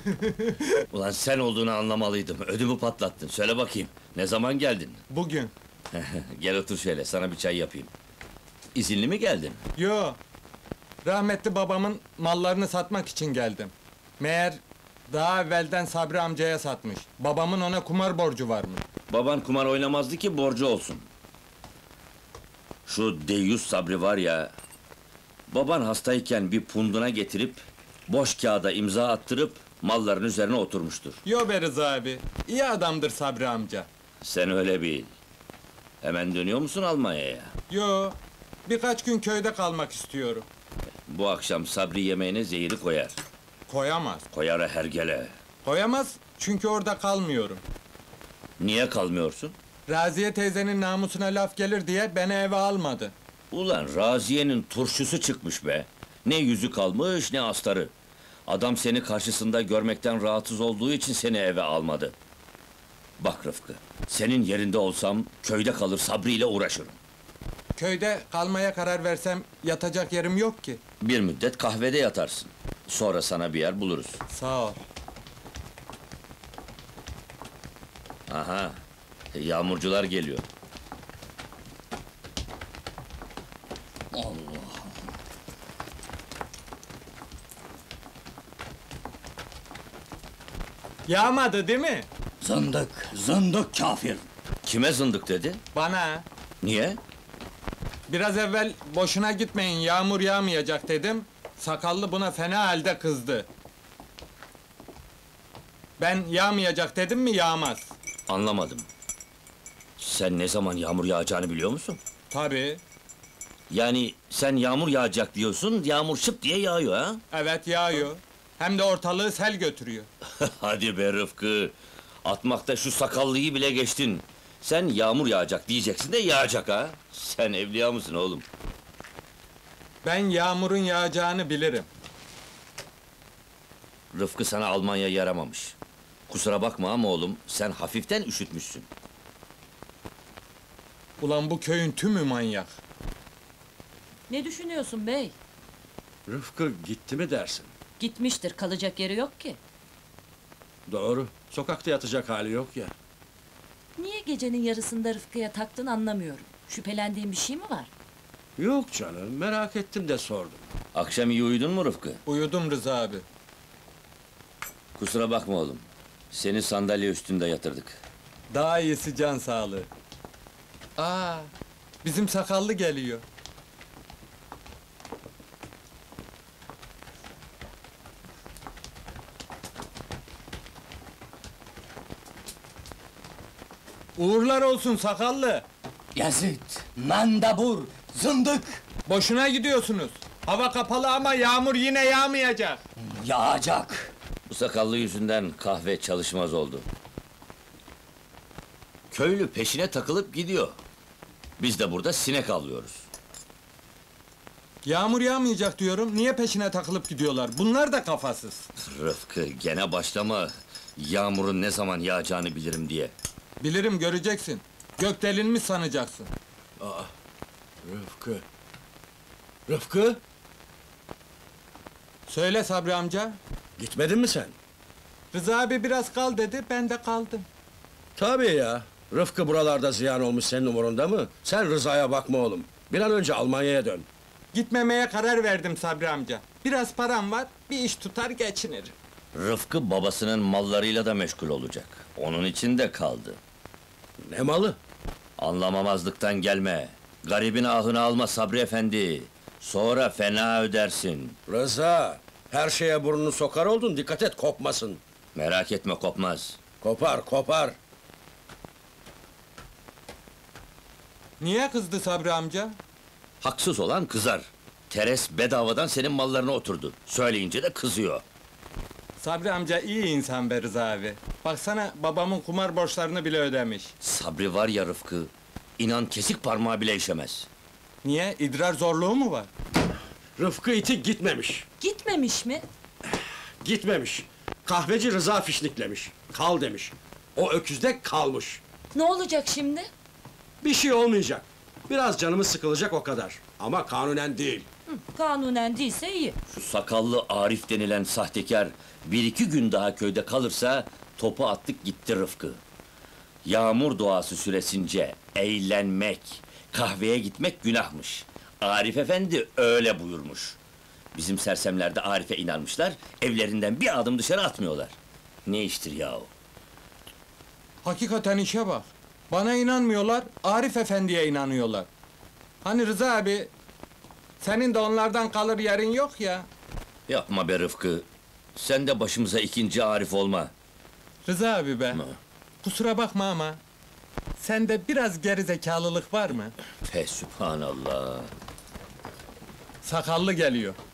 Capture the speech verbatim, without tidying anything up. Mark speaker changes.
Speaker 1: Ulan sen olduğunu anlamalıydım, ödümü patlattın. Söyle bakayım, ne zaman geldin?
Speaker 2: Bugün.
Speaker 1: Gel otur şöyle, sana bir çay yapayım. İzinli mi geldin?
Speaker 2: Yo. Rahmetli babamın mallarını satmak için geldim. Meğer daha evvelden Sabri amcaya satmış. Babamın ona kumar borcu varmış.
Speaker 1: Baban kumar oynamazdı ki borcu olsun. Şu deyyus Sabri var ya... Baban hastayken bir punduna getirip... Boş kağıda imza attırıp... Malların üzerine oturmuştur.
Speaker 2: Yo be Rıza abi, iyi adamdır Sabri amca.
Speaker 1: Sen öyle bil. Hemen dönüyor musun Almanya'ya?
Speaker 2: Yo, birkaç gün köyde kalmak istiyorum.
Speaker 1: Bu akşam Sabri yemeğine zehiri koyar.
Speaker 2: Koyamaz.
Speaker 1: Koyar hergele.
Speaker 2: Koyamaz, çünkü orada kalmıyorum.
Speaker 1: Niye kalmıyorsun?
Speaker 2: Raziye teyzenin namusuna laf gelir diye beni eve almadı.
Speaker 1: Ulan Raziye'nin turşusu çıkmış be! Ne yüzü kalmış, ne astarı! Adam seni karşısında görmekten rahatsız olduğu için seni eve almadı. Bak Rıfkı, senin yerinde olsam, köyde kalır Sabri ile uğraşırım.
Speaker 2: Köyde kalmaya karar versem, yatacak yerim yok ki.
Speaker 1: Bir müddet kahvede yatarsın. Sonra sana bir yer buluruz.
Speaker 2: Sağ ol.
Speaker 1: Aha, yağmurcular geliyor.
Speaker 2: Yağmadı değil mi?
Speaker 3: Zındık, zındık kafir!
Speaker 1: Kime zındık dedi?
Speaker 2: Bana.
Speaker 1: Niye?
Speaker 2: Biraz evvel boşuna gitmeyin, yağmur yağmayacak dedim. Sakallı buna fena halde kızdı. Ben yağmayacak dedim mi, yağmaz.
Speaker 1: Anlamadım. Sen ne zaman yağmur yağacağını biliyor musun?
Speaker 2: Tabii.
Speaker 1: Yani sen yağmur yağacak diyorsun, yağmur şıp diye yağıyor ha?
Speaker 2: Evet, yağıyor. Hem de ortalığı sel götürüyor.
Speaker 1: Hadi be Rıfkı! Atmakta şu sakallıyı bile geçtin. Sen yağmur yağacak diyeceksin de yağacak ha? Sen evliya mısın oğlum?
Speaker 2: Ben yağmurun yağacağını bilirim.
Speaker 1: Rıfkı sana Almanya yaramamış. Kusura bakma ama oğlum, sen hafiften üşütmüşsün.
Speaker 2: Ulan bu köyün tümü manyak.
Speaker 4: Ne düşünüyorsun bey?
Speaker 3: Rıfkı gitti mi dersin?
Speaker 4: Gitmiştir, kalacak yeri yok ki.
Speaker 3: Doğru, sokakta yatacak hali yok ya.
Speaker 4: Niye gecenin yarısında Rıfkı'ya taktın anlamıyorum. Şüphelendiğin bir şey mi var?
Speaker 3: Yok canım, merak ettim de sordum.
Speaker 1: Akşam iyi uyudun mu Rıfkı?
Speaker 2: Uyudum Rıza abi.
Speaker 1: Kusura bakma oğlum. Seni sandalye üstünde yatırdık.
Speaker 2: Daha iyisi can sağlığı. Aa, bizim sakallı geliyor. Uğurlar olsun sakallı.
Speaker 3: Yazıt, mandabur, zındık!
Speaker 2: Boşuna gidiyorsunuz. Hava kapalı ama yağmur yine yağmayacak.
Speaker 3: Yağacak!
Speaker 1: Bu sakallı yüzünden kahve çalışmaz oldu. Köylü peşine takılıp gidiyor. Biz de burada sinek avlıyoruz.
Speaker 2: Yağmur yağmayacak diyorum, niye peşine takılıp gidiyorlar? Bunlar da kafasız.
Speaker 1: Rıfkı, gene başlama! Yağmurun ne zaman yağacağını bilirim diye.
Speaker 2: Bilirim, göreceksin. Gök delinmiş sanacaksın.
Speaker 3: Rıfkı! Rıfkı!
Speaker 2: Söyle Sabri amca.
Speaker 3: Gitmedin mi sen?
Speaker 2: Rıza abi biraz kal dedi, ben de kaldım.
Speaker 3: Tabii ya! Rıfkı buralarda ziyan olmuş senin umurunda mı? Sen Rıza'ya bakma oğlum. Bir an önce Almanya'ya dön.
Speaker 2: Gitmemeye karar verdim Sabri amca. Biraz param var, bir iş tutar geçinirim.
Speaker 1: Rıfkı babasının mallarıyla da meşgul olacak. Onun için de kaldı.
Speaker 3: Ne malı?
Speaker 1: Anlamamazlıktan gelme. Garibin ahını alma Sabri efendi. Sonra fena ödersin.
Speaker 3: Rıza! Her şeye burnunu sokar oldun, dikkat et kopmasın.
Speaker 1: Merak etme, kopmaz.
Speaker 3: Kopar, kopar!
Speaker 2: Niye kızdı Sabri amca?
Speaker 1: Haksız olan kızar. Teres bedavadan senin mallarına oturdu. Söyleyince de kızıyor.
Speaker 2: Sabri amca iyi insan be Rıza abi. Baksana, babamın kumar borçlarını bile ödemiş.
Speaker 1: Sabri var ya Rıfkı, inan kesik parmağı bile işemez.
Speaker 2: Niye? İdrar zorluğu mu var?
Speaker 3: Rıfkı iti gitmemiş.
Speaker 4: Gitmemiş mi?
Speaker 3: Gitmemiş. Kahveci Rıza fişniklemiş. Kal demiş. O öküz de kalmış.
Speaker 4: Ne olacak şimdi?
Speaker 3: Bir şey olmayacak. Biraz canımız sıkılacak o kadar. Ama kanunen değil.
Speaker 4: Kanunen değilse iyi.
Speaker 1: Şu sakallı Arif denilen sahtekar bir iki gün daha köyde kalırsa topu attık gitti Rıfkı. Yağmur duası süresince eğlenmek, kahveye gitmek günahmış. Arif Efendi öyle buyurmuş. Bizim sersemler de Arif'e inanmışlar, evlerinden bir adım dışarı atmıyorlar. Ne iştir yahu?
Speaker 2: Hakikaten işe bak. Bana inanmıyorlar, Arif Efendi'ye inanıyorlar. Hani Rıza abi, senin de onlardan kalır yerin yok ya.
Speaker 1: Yapma be Rıfkı, sen de başımıza ikinci Arif olma.
Speaker 2: Rıza abi be,
Speaker 1: Ne?
Speaker 2: kusura bakma ama... ...sende biraz gerizekalılık var mı?
Speaker 1: Fe sübhanallah.
Speaker 2: Sakallı geliyor.